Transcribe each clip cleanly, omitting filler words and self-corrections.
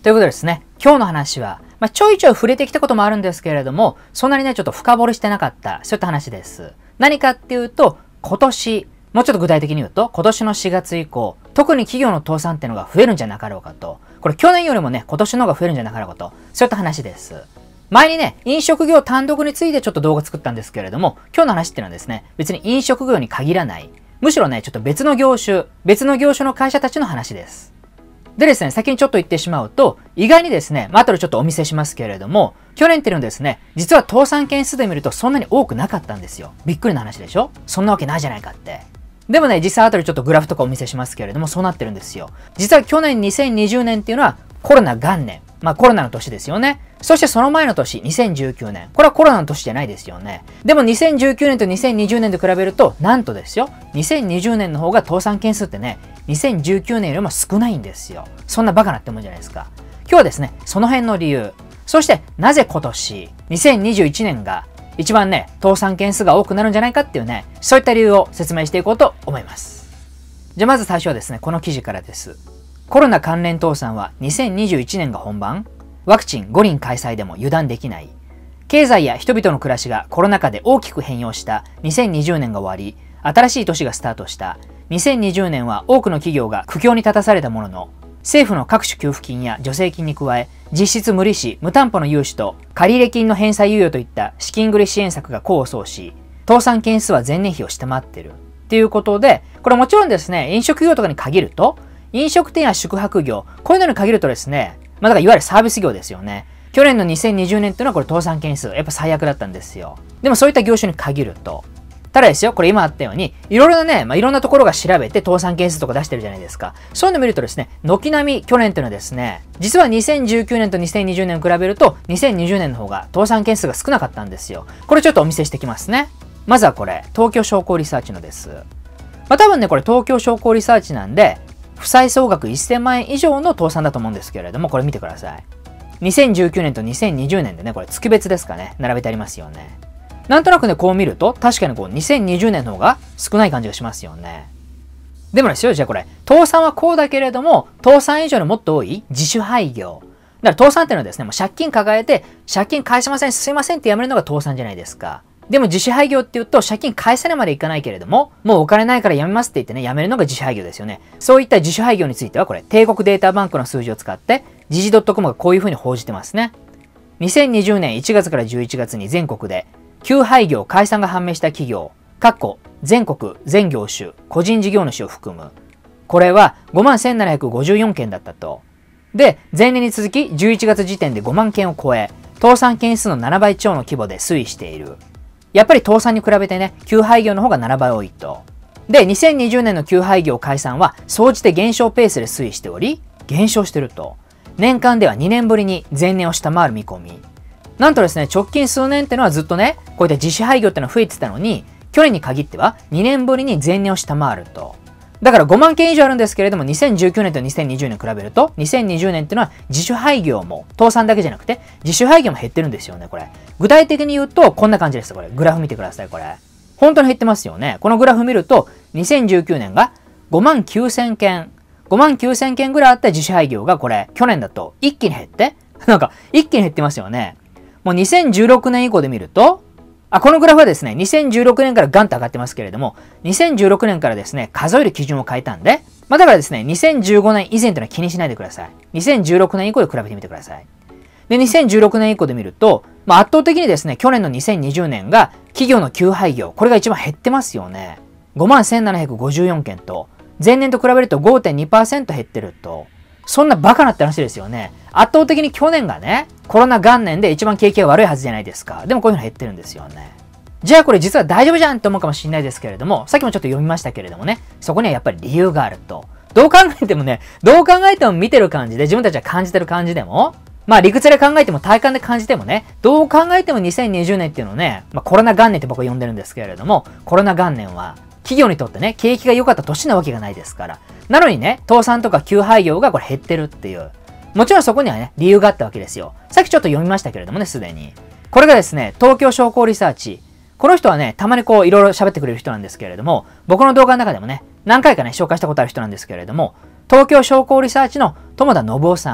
ということでですね、今日の話は、ちょいちょい触れてきたこともあるんですけれども、そんなにね、ちょっと深掘りしてなかった、そういった話です。何かっていうと、今年、もうちょっと具体的に言うと、今年の4月以降、特に企業の倒産っていうのが増えるんじゃなかろうかと。これ去年よりもね、今年の方が増えるんじゃなかろうかと。そういった話です。前にね、飲食業単独についてちょっと動画作ったんですけれども、今日の話っていうのはですね、別に飲食業に限らない。むしろね、ちょっと別の業種の会社たちの話です。でですね、先にちょっと言ってしまうと、意外にですね、後でちょっとお見せしますけれども、去年っていうのはですね、実は倒産件数で見るとそんなに多くなかったんですよ。びっくりな話でしょ？そんなわけないじゃないかって。でもね、実際後でちょっとグラフとかお見せしますけれども、そうなってるんですよ。実は去年2020年っていうのはコロナ元年。コロナの年ですよね。そしてその前の年、2019年。これはコロナの年じゃないですよね。でも2019年と2020年で比べると、なんとですよ。2020年の方が倒産件数ってね、2019年よりも少ないんですよ。そんなバカなってもんじゃないですか。今日はですね、その辺の理由。そして、なぜ今年、2021年が一番ね、倒産件数が多くなるんじゃないかっていうね、そういった理由を説明していこうと思います。じゃあまず最初はですね、この記事からです。コロナ関連倒産は2021年が本番？ワクチン五輪開催でも油断できない。経済や人々の暮らしがコロナ禍で大きく変容した2020年が終わり、新しい年がスタートした2020年は多くの企業が苦境に立たされたものの、政府の各種給付金や助成金に加え、実質無利子・無担保の融資と借入金の返済猶予といった資金繰り支援策が功を奏し、倒産件数は前年比を下回っている。っていうことで、これもちろんですね、飲食業とかに限ると、飲食店や宿泊業、こういうのに限るとですね、だからいわゆるサービス業ですよね。去年の2020年っていうのはこれ倒産件数、やっぱ最悪だったんですよ。でもそういった業種に限ると。ただですよ、これ今あったように、いろいろなね、いろんなところが調べて倒産件数とか出してるじゃないですか。そういうの見るとですね、軒並み去年っていうのはですね、実は2019年と2020年を比べると、2020年の方が倒産件数が少なかったんですよ。これちょっとお見せしてきますね。まずはこれ、東京商工リサーチのです。多分ね、これ東京商工リサーチなんで、負債総額1000万円以上の倒産だと思うんですけれども、これ見てください。2019年と2020年でね、これ月別ですかね、並べてありますよね。なんとなくね、こう見ると、確かにこう2020年の方が少ない感じがしますよね。でもですよ、じゃあこれ、倒産はこうだけれども、倒産以上にもっと多い自主廃業。だから倒産っていうのはですね、もう借金抱えて、借金返しません、すいませんってやめるのが倒産じゃないですか。でも自主廃業って言うと借金返せないまでいかないけれども、もうお金ないからやめますって言ってね、やめるのが自主廃業ですよね。そういった自主廃業についてはこれ、帝国データバンクの数字を使って、時事 .com がこういうふうに報じてますね。2020年1月から11月に全国で、休廃業解散が判明した企業、全国、全業種、個人事業主を含む。これは51,754件だったと。で、前年に続き11月時点で5万件を超え、倒産件数の7倍超の規模で推移している。やっぱり倒産に比べてね、休廃業の方が7倍多いと。で、2020年の休廃業解散は、総じて減少ペースで推移しており、減少してると。年間では2年ぶりに前年を下回る見込み。なんとですね、直近数年ってのはずっとね、こういった自主廃業ってのは増えてたのに、去年に限っては2年ぶりに前年を下回ると。だから5万件以上あるんですけれども、2019年と2020年比べると、2020年っていうのは自主廃業も、倒産だけじゃなくて、自主廃業も減ってるんですよね、これ。具体的に言うと、こんな感じです、これ。グラフ見てください、これ。本当に減ってますよね。このグラフ見ると、2019年が59,000件。59,000件ぐらいあった自主廃業が、これ、去年だと一気に減って、一気に減ってますよね。もう2016年以降で見ると、このグラフはですね、2016年からガンと上がってますけれども、2016年からですね、数える基準を変えたんで、だからですね、2015年以前というのは気にしないでください。2016年以降で比べてみてください。で、2016年以降で見ると、圧倒的にですね、去年の2020年が企業の休廃業、これが一番減ってますよね。51,754件と、前年と比べると 5.2% 減ってると、そんなバカなって話ですよね。圧倒的に去年がね、コロナ元年で一番景気が悪いはずじゃないですか。でもこういうの減ってるんですよね。じゃあこれ実は大丈夫じゃんって思うかもしれないですけれども、さっきもちょっと読みましたけれどもね、そこにはやっぱり理由があると。どう考えても見てる感じで、自分たちは感じてる感じでも、理屈で考えても体感で感じてもね、どう考えても2020年っていうのをね、コロナ元年って僕は呼んでるんですけれども、コロナ元年は企業にとってね、景気が良かった年なわけがないですから。なのにね、倒産とか休廃業がこれ減ってるっていう。もちろんそこにはね、理由があったわけですよ。さっきちょっと読みましたけれどもね、すでに。これがですね、東京商工リサーチ。この人はね、たまにこういろいろ喋ってくれる人なんですけれども、僕の動画の中でもね、何回かね、紹介したことある人なんですけれども、東京商工リサーチの友田信夫さん。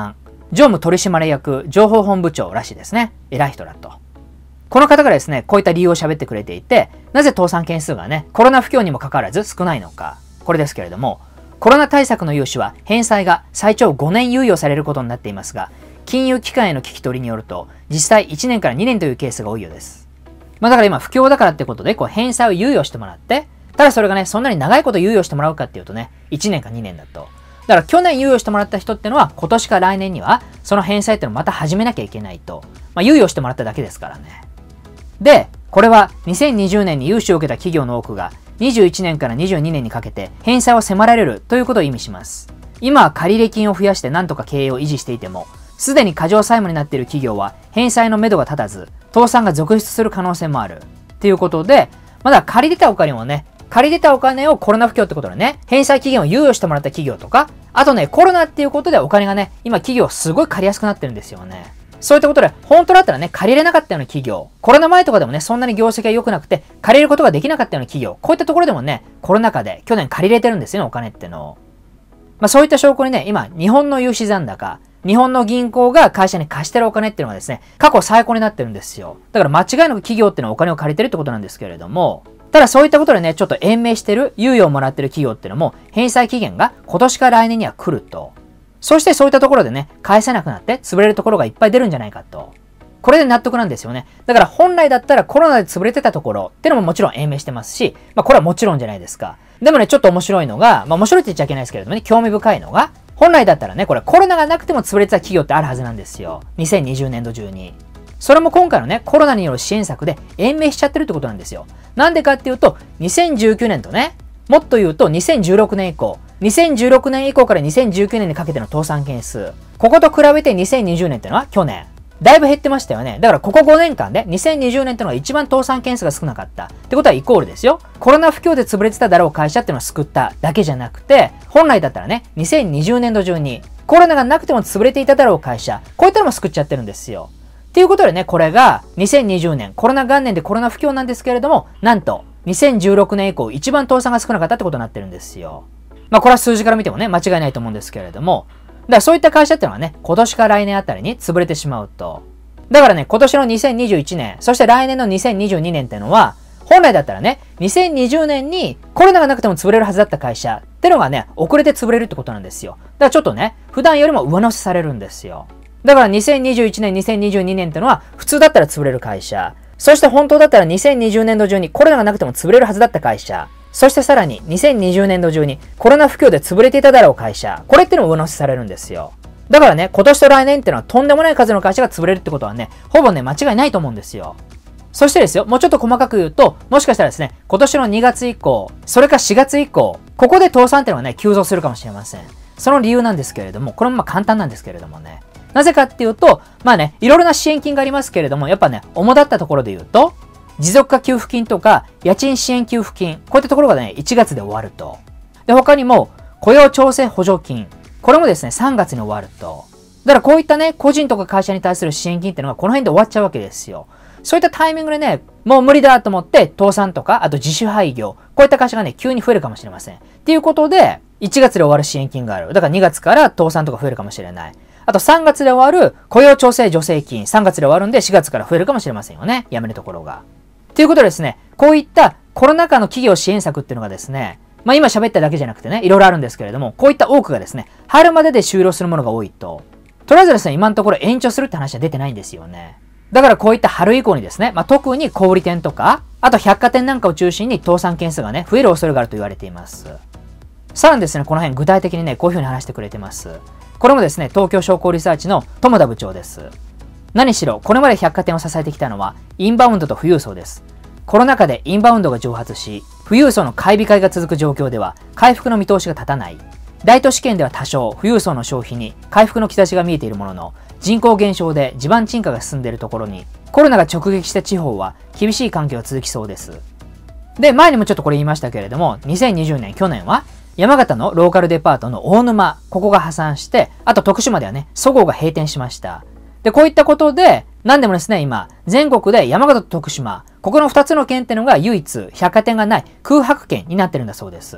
常務取締役情報本部長らしいですね。偉い人だと。この方がですね、こういった理由を喋ってくれていて、なぜ倒産件数がね、コロナ不況にもかかわらず少ないのか。これですけれども、コロナ対策の融資は返済が最長5年猶予されることになっていますが、金融機関への聞き取りによると、実際1年から2年というケースが多いようです。だから今不況だからってことで、返済を猶予してもらって、ただそれがね、そんなに長いこと猶予してもらうかっていうとね、1年か2年だと。だから去年猶予してもらった人ってのは、今年か来年には、その返済ってのをまた始めなきゃいけないと。猶予してもらっただけですからね。で、これは2020年に融資を受けた企業の多くが、21年から22年にかけて返済を迫られるということを意味します。今は借入金を増やして何とか経営を維持していても、すでに過剰債務になっている企業は返済の目処が立たず、倒産が続出する可能性もある。ということで、まだ借り出たお金をコロナ不況ってことでね、返済期限を猶予してもらった企業とか、あとね、コロナっていうことでお金がね、今企業すごい借りやすくなってるんですよね。そういったことで、本当だったらね、借りれなかったような企業、コロナ前とかでもね、そんなに業績が良くなくて、借りることができなかったような企業、こういったところでもね、コロナ禍で去年借りれてるんですよね、お金ってのを。そういった証拠にね、今、日本の融資残高、日本の銀行が会社に貸してるお金っていうのがですね、過去最高になってるんですよ。だから間違いなく企業っていうのはお金を借りてるってことなんですけれども、ただそういったことでね、ちょっと延命してる、猶予をもらってる企業っていうのも、返済期限が今年から来年には来ると。そしてそういったところでね、返せなくなって潰れるところがいっぱい出るんじゃないかと。これで納得なんですよね。だから本来だったらコロナで潰れてたところってのももちろん延命してますし、これはもちろんじゃないですか。でもね、ちょっと面白いのが、面白いって言っちゃいけないですけれどもね、興味深いのが、本来だったらね、これコロナがなくても潰れてた企業ってあるはずなんですよ。2020年度中に。それも今回のね、コロナによる支援策で延命しちゃってるってことなんですよ。なんでかっていうと、2019年とね、もっと言うと2016年以降、2016年以降から2019年にかけての倒産件数、ここと比べて2020年ってのは去年、だいぶ減ってましたよね。だからここ5年間で2020年ってのが一番倒産件数が少なかった。ってことはイコールですよ。コロナ不況で潰れてただろう会社っていうのを救っただけじゃなくて、本来だったらね、2020年度中にコロナがなくても潰れていただろう会社、こういったのも救っちゃってるんですよ。っていうことでね、これが2020年、コロナ元年でコロナ不況なんですけれども、なんと2016年以降一番倒産が少なかったってことになってるんですよ。これは数字から見てもね、間違いないと思うんですけれども、だからそういった会社ってのはね、今年か来年あたりに潰れてしまうと。だからね、今年の2021年、そして来年の2022年ってのは、本来だったらね、2020年にコロナがなくても潰れるはずだった会社ってのがね、遅れて潰れるってことなんですよ。だからちょっとね、普段よりも上乗せされるんですよ。だから2021年、2022年ってのは、普通だったら潰れる会社。そして本当だったら2020年度中にコロナがなくても潰れるはずだった会社。そしてさらに2020年度中にコロナ不況で潰れていただろう会社。これってのも上乗せされるんですよ。だからね、今年と来年ってのはとんでもない数の会社が潰れるってことはね、ほぼね、間違いないと思うんですよ。そしてですよ、もうちょっと細かく言うと、もしかしたらですね、今年の2月以降、それか4月以降、ここで倒産ってのはね、急増するかもしれません。その理由なんですけれども、これも簡単なんですけれどもね。なぜかっていうと、いろいろな支援金がありますけれども、やっぱね、主だったところで言うと、持続化給付金とか、家賃支援給付金、こういったところがね、1月で終わると。で、他にも、雇用調整補助金、これもですね、3月に終わると。だからこういったね、個人とか会社に対する支援金っていうのがこの辺で終わっちゃうわけですよ。そういったタイミングでね、もう無理だと思って、倒産とか、あと自主廃業、こういった会社がね、急に増えるかもしれません。っていうことで、1月で終わる支援金がある。だから2月から倒産とか増えるかもしれない。あと3月で終わる雇用調整助成金、3月で終わるんで4月から増えるかもしれませんよね。辞めるところが。ということでですね、こういったコロナ禍の企業支援策っていうのがですね、今喋っただけじゃなくてね、いろいろあるんですけれども、こういった多くがですね、春までで終了するものが多いと。とりあえずですね、今のところ延長するって話は出てないんですよね。だからこういった春以降にですね、特に小売店とか、あと百貨店なんかを中心に倒産件数がね、増える恐れがあると言われています。さらにですね、この辺具体的にね、こういう風に話してくれてます。これもですね、東京商工リサーチの友田部長です。何しろ、これまで百貨店を支えてきたのは、インバウンドと富裕層です。コロナ禍でインバウンドが蒸発し、富裕層の買い控えが続く状況では、回復の見通しが立たない。大都市圏では多少、富裕層の消費に回復の兆しが見えているものの、人口減少で地盤沈下が進んでいるところに、コロナが直撃した地方は厳しい環境が続きそうです。で、前にもちょっとこれ言いましたけれども、2020年、去年は、山形のローカルデパートの大沼、ここが破産して、あと徳島ではね、そごうが閉店しました。で、こういったことで、何でもですね、今、全国で山形と徳島、ここの2つの県っていうのが唯一百貨店がない空白県になってるんだそうです。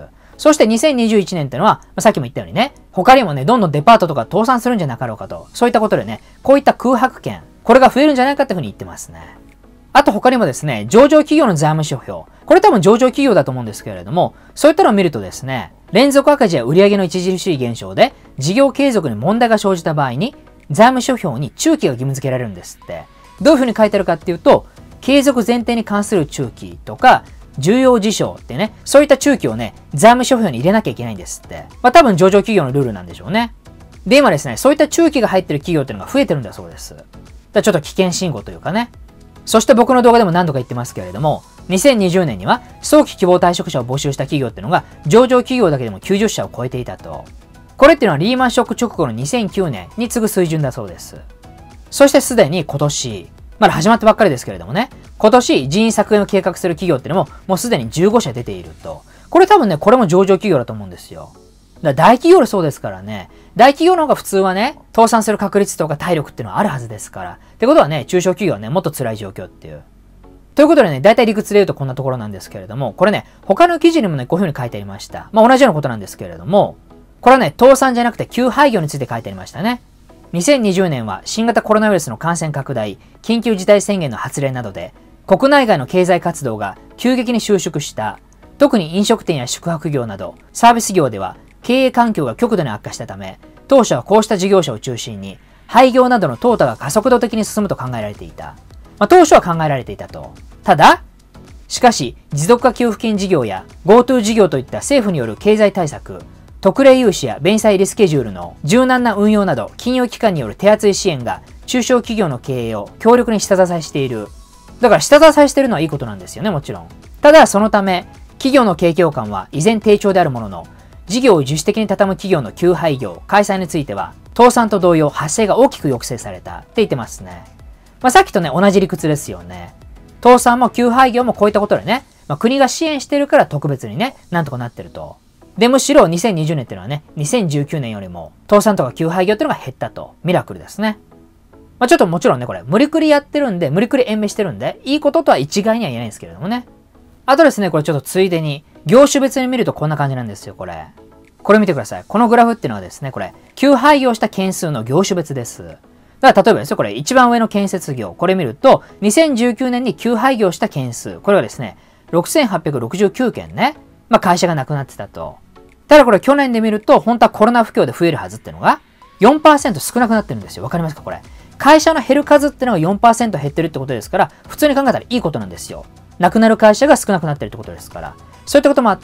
そして2021年ってのは、さっきも言ったようにね、他にもね、どんどんデパートとか倒産するんじゃなかろうかと、そういったことでね、こういった空白権、これが増えるんじゃないかっていうふうに言ってますね。あと他にもですね、上場企業の財務指標。これ多分上場企業だと思うんですけれども、そういったのを見るとですね、連続赤字や売上の著しい減少で、事業継続に問題が生じた場合に、財務指標に中期が義務付けられるんですって。どういうふうに書いてあるかっていうと、継続前提に関する中期とか、重要事象ってね、そういった中期をね、財務指標に入れなきゃいけないんですって。多分上場企業のルールなんでしょうね。で、今ですね、そういった中期が入ってる企業っていうのが増えてるんだそうです。ちょっと危険信号というかね。そして僕の動画でも何度か言ってますけれども、2020年には早期希望退職者を募集した企業っていうのが上場企業だけでも90社を超えていたと。これっていうのはリーマンショック直後の2009年に次ぐ水準だそうです。そしてすでに今年、まだ始まったばっかりですけれどもね、今年人員削減を計画する企業っていうのももうすでに15社出ていると。これ多分ね、これも上場企業だと思うんですよ。だから大企業でそうですからね、大企業の方が普通はね、倒産する確率とか体力っていうのはあるはずですから。ってことはね、中小企業はね、もっと辛い状況っていう。ということでね、大体理屈で言うとこんなところなんですけれども、これね、他の記事にもね、こういうふうに書いてありました。同じようなことなんですけれども、これはね、倒産じゃなくて休廃業について書いてありましたね。2020年は新型コロナウイルスの感染拡大、緊急事態宣言の発令などで、国内外の経済活動が急激に収縮した。特に飲食店や宿泊業など、サービス業では経営環境が極度に悪化したため、当初はこうした事業者を中心に、廃業などの淘汰が加速度的に進むと考えられていた。当初は考えられていたと。ただ、しかし、持続化給付金事業や GoTo 事業といった政府による経済対策、特例融資や弁済リスケジュールの柔軟な運用など、金融機関による手厚い支援が中小企業の経営を強力に下支えしている。だから下支えしているのはいいことなんですよね、もちろん。ただ、そのため、企業の景況感は依然低調であるものの、事業を自主的に畳む企業の休廃業、開催については、倒産と同様発生が大きく抑制されたって言ってますね。さっきとね、同じ理屈ですよね。倒産も休廃業もこういったことでね、国が支援してるから特別にね、なんとかなってると。で、むしろ2020年っていうのはね、2019年よりも倒産とか休廃業っていうのが減ったと。ミラクルですね。ちょっともちろんね、これ、無理くりやってるんで、無理くり延命してるんで、いいこととは一概には言えないんですけれどもね。あとですね、これちょっとついでに、業種別に見るとこんな感じなんですよ、これ。これ見てください。このグラフっていうのはですね、これ、休廃業した件数の業種別です。だから例えばですよ、これ一番上の建設業、これ見ると、2019年に休廃業した件数、これはですね、6869件ね、会社がなくなってたと。ただこれ去年で見ると、本当はコロナ不況で増えるはずっていうのが、4% 少なくなってるんですよ。わかりますかこれ。会社の減る数っていうのが 4% 減ってるってことですから、普通に考えたらいいことなんですよ。なくなる会社が少なくなってるってことですから。そういったこともあって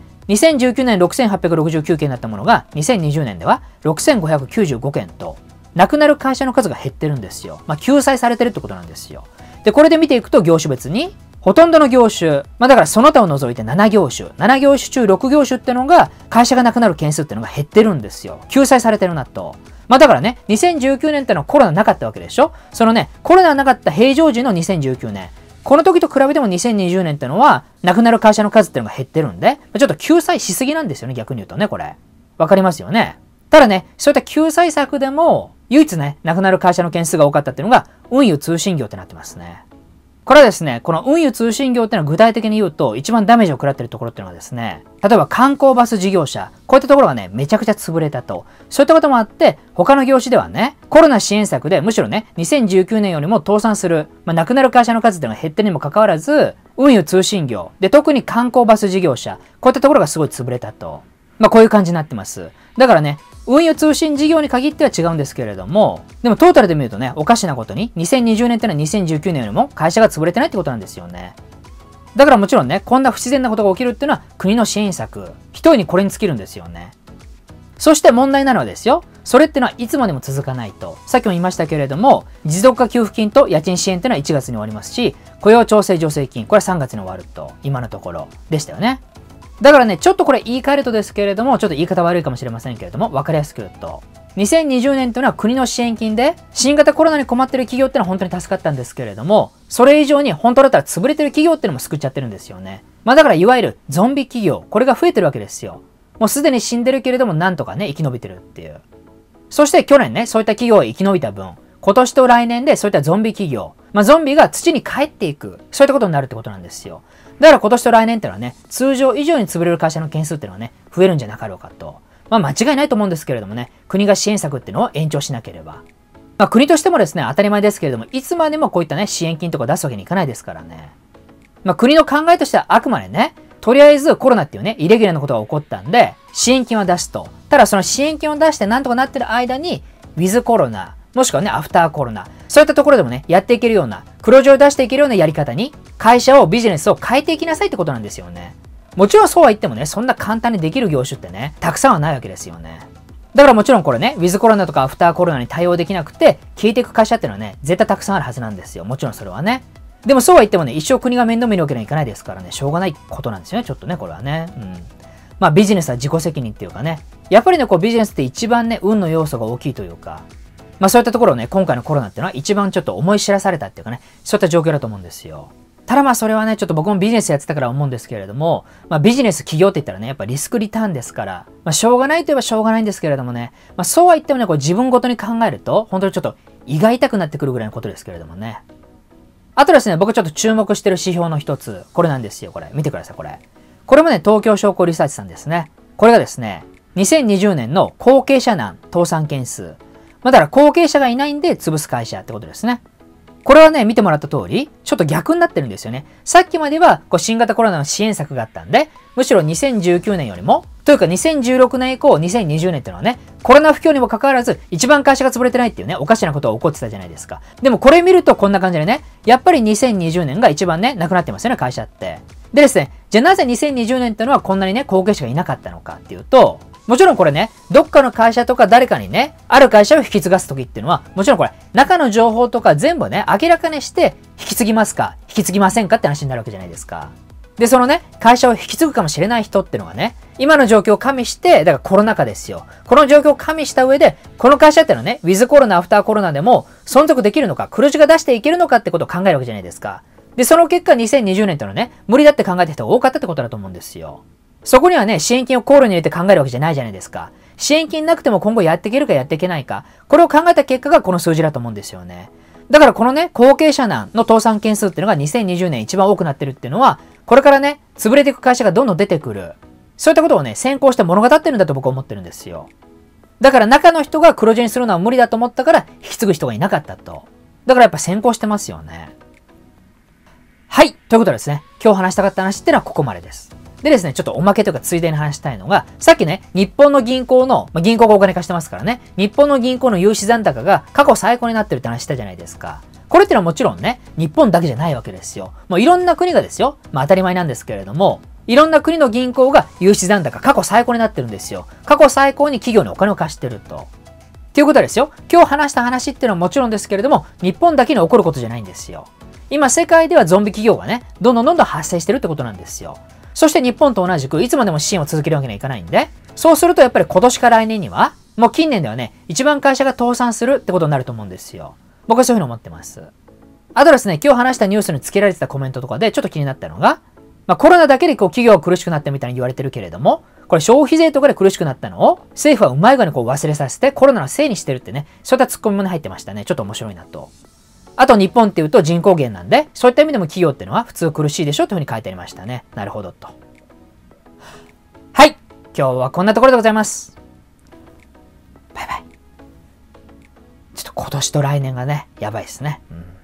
、2019年6869件だったものが、2020年では6595件と、なくなる会社の数が減ってるんですよ。救済されてるってことなんですよ。で、これで見ていくと業種別に、ほとんどの業種、だからその他を除いて7業種、7業種中6業種ってのが、会社がなくなる件数ってのが減ってるんですよ。救済されてるなと。だからね、2019年ってのはコロナなかったわけでしょ。そのね、コロナなかった平常時の2019年。この時と比べても2020年ってのは、なくなる会社の数ってのが減ってるんで、ちょっと救済しすぎなんですよね、逆に言うとね、これ。わかりますよね。ただね、そういった救済策でも、唯一ね、なくなる会社の件数が多かったっていうのが、運輸通信業ってなってますね。これはですね、この運輸通信業っていうのは具体的に言うと、一番ダメージを食らってるところっていうのはですね、例えば観光バス事業者、こういったところがね、めちゃくちゃ潰れたと。そういったこともあって、他の業種ではね、コロナ支援策でむしろね、2019年よりも倒産する、なくなる会社の数っていうのが減ってるにもかかわらず、運輸通信業、で、特に観光バス事業者、こういったところがすごい潰れたと。こういう感じになってます。だからね、運輸通信事業に限っては違うんですけれども、でもトータルで見るとね、おかしなことに、2020年ってのは2019年よりも会社が潰れてないってことなんですよね。だからもちろんね、こんな不自然なことが起きるっていうのは国の支援策、一重にこれに尽きるんですよね。そして問題なのはですよ、それってのはいつまでも続かないと。さっきも言いましたけれども、持続化給付金と家賃支援っていうのは1月に終わりますし、雇用調整助成金、これは3月に終わると、今のところでしたよね。だからね、ちょっとこれ言い換えるとですけれども、ちょっと言い方悪いかもしれませんけれども、わかりやすく言うと、2020年というのは国の支援金で、新型コロナに困ってる企業ってのは本当に助かったんですけれども、それ以上に本当だったら潰れてる企業ってのも救っちゃってるんですよね。だからいわゆるゾンビ企業、これが増えてるわけですよ。もうすでに死んでるけれども、なんとかね、生き延びてるっていう。そして去年ね、そういった企業が生き延びた分、 今年と来年でそういったゾンビ企業、ゾンビが土に帰っていく、そういったことになるってことなんですよ。だから今年と来年ってのはね、通常以上に潰れる会社の件数っていうのはね、増えるんじゃなかろうかと。間違いないと思うんですけれどもね、国が支援策っていうのを延長しなければ。国としてもですね、当たり前ですけれども、いつまでもこういったね、支援金とか出すわけにいかないですからね。国の考えとしてはあくまでね、とりあえずコロナっていうね、イレギュラーなことが起こったんで、支援金を出すと。ただその支援金を出してなんとかなってる間に、ウィズコロナ、もしくはね、アフターコロナ、そういったところでもね、やっていけるような、黒字を出していけるようなやり方に、会社を、ビジネスを変えていきなさいってことなんですよね。もちろんそうは言ってもね、そんな簡単にできる業種ってね、たくさんはないわけですよね。だからもちろんこれね、ウィズコロナとかアフターコロナに対応できなくて、消えていく会社っていうのはね、絶対たくさんあるはずなんですよ。もちろんそれはね。でもそうは言ってもね、一生国が面倒見るわけにはいかないですからね、しょうがないことなんですよね、ちょっとね、これはね。ビジネスは自己責任っていうかね、やっぱりね、こうビジネスって一番ね、運の要素が大きいというか、そういったところをね、今回のコロナっていうのは一番ちょっと思い知らされたっていうかね、そういった状況だと思うんですよ。ただそれはね、ちょっと僕もビジネスやってたから思うんですけれども、ビジネス企業って言ったらね、やっぱリスクリターンですから、しょうがないといえばしょうがないんですけれどもね、そうは言ってもね、こう自分ごとに考えると、本当にちょっと胃が痛くなってくるぐらいのことですけれどもね。あとですね、僕ちょっと注目してる指標の一つ、これなんですよ、これ。見てください、これ。これもね、東京商工リサーチさんですね。これがですね、2020年の後継者難倒産件数。だから後継者がいないんで潰す会社ってことですね。これはね、見てもらった通り、ちょっと逆になってるんですよね。さっきまではこう新型コロナの支援策があったんで、むしろ2019年よりも、というか2016年以降、2020年っていうのはね、コロナ不況にもかかわらず、一番会社が潰れてないっていうね、おかしなことが起こってたじゃないですか。でもこれ見るとこんな感じでね、やっぱり2020年が一番ね、なくなってますよね、会社って。でですね、じゃあなぜ2020年っていうのはこんなにね、後継者がいなかったのかっていうと、もちろんこれね、どっかの会社とか誰かにね、ある会社を引き継がすときっていうのは、もちろんこれ、中の情報とか全部ね、明らかにして、引き継ぎますか、引き継ぎませんかって話になるわけじゃないですか。で、そのね、会社を引き継ぐかもしれない人っていうのがね、今の状況を加味して、だからコロナ禍ですよ。この状況を加味した上で、この会社っていうのはね、ウィズコロナ、アフターコロナでも存続できるのか、黒字が出していけるのかってことを考えるわけじゃないですか。で、その結果2020年っていうのはね、無理だって考えた人が多かったってことだと思うんですよ。そこにはね、支援金を考慮に入れて考えるわけじゃないじゃないですか。支援金なくても今後やっていけるかやっていけないか。これを考えた結果がこの数字だと思うんですよね。だからこのね、後継者難の倒産件数っていうのが2020年一番多くなってるっていうのは、これからね、潰れていく会社がどんどん出てくる。そういったことをね、先行して物語ってるんだと僕は思ってるんですよ。だから中の人が黒字にするのは無理だと思ったから引き継ぐ人がいなかったと。だからやっぱ先行してますよね。はい。ということでですね、今日話したかった話っていうのはここまでです。でですね、ちょっとおまけというかついでに話したいのが、さっきね、日本の銀行の、銀行がお金貸してますからね、日本の銀行の融資残高が過去最高になってるって話したじゃないですか。これってのはもちろんね、日本だけじゃないわけですよ。もういろんな国がですよ、当たり前なんですけれども、いろんな国の銀行が融資残高過去最高になってるんですよ。過去最高に企業にお金を貸してると。っていうことですよ。今日話した話っていうのはもちろんですけれども、日本だけに起こることじゃないんですよ。今世界ではゾンビ企業がね、どんどん発生してるってことなんですよ。そして日本と同じくいつまでも支援を続けるわけにはいかないんで、そうするとやっぱり今年から来年には、もう近年ではね、一番会社が倒産するってことになると思うんですよ。僕はそういうふうに思ってます。あとですね、今日話したニュースに付けられてたコメントとかでちょっと気になったのが、コロナだけでこう企業が苦しくなったみたいに言われてるけれども、これ消費税とかで苦しくなったのを政府はうまい具合にこう忘れさせてコロナのせいにしてるってね、そういったツッコミも入ってましたね。ちょっと面白いなと。あと日本っていうと人口減なんで、そういった意味でも企業っていうのは普通苦しいでしょというふうに書いてありましたね。なるほどと。はい。今日はこんなところでございます。バイバイ。ちょっと今年と来年がね、やばいですね。